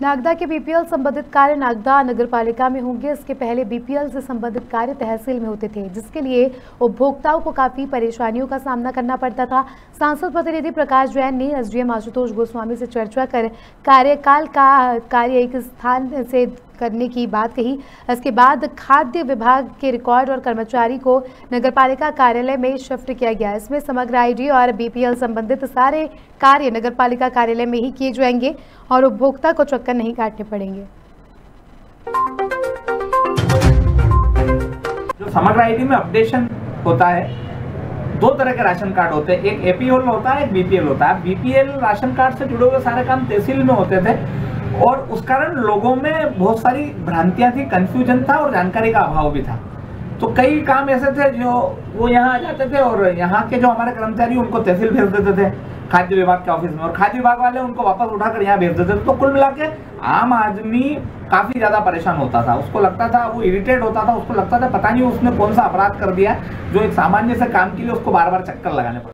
नागदा के बीपीएल संबंधित कार्य नागदा नगर पालिका में होंगे। इसके पहले बीपीएल से संबंधित कार्य तहसील में होते थे, जिसके लिए उपभोक्ताओं को काफी परेशानियों का सामना करना पड़ता था। सांसद प्रतिनिधि प्रकाश जैन ने एसडीएम आशुतोष गोस्वामी से चर्चा कर कार्यकाल का कार्य एक स्थान से करने की बात कही। इसके बाद खाद्य विभाग के रिकॉर्ड और कर्मचारी को नगरपालिका कार्यालय में शिफ्ट किया गया। इसमें समग्र आईडी और बीपीएल संबंधित सारे कार्य नगरपालिका कार्यालय में ही किए जाएंगे और उपभोक्ता को चक्कर नहीं काटने पड़ेंगे। जो समग्र आईडी में अपडेशन होता है, दो तरह के राशन कार्ड होते हैं, एक एपीएल होता है, एक बीपीएल होता है। बीपीएल राशन कार्ड से जुड़े हुए सारे काम तहसील में होते थे और उस कारण लोगों में बहुत सारी भ्रांतियां थी, कंफ्यूजन था और जानकारी का अभाव भी था। तो कई काम ऐसे थे जो वो यहाँ आ जाते थे और यहाँ के जो हमारे कर्मचारी उनको तहसील भेज देते थे खाद्य विभाग के ऑफिस में, और खाद्य विभाग वाले उनको वापस उठाकर यहाँ भेज देते थे। तो कुल मिला के आम आदमी काफी ज्यादा परेशान होता था, उसको लगता था, वो इरिटेट होता था, उसको लगता था पता नहीं उसने कौन सा अपराध कर दिया जो एक सामान्य से काम के लिए उसको बार बार चक्कर लगाने पड़े।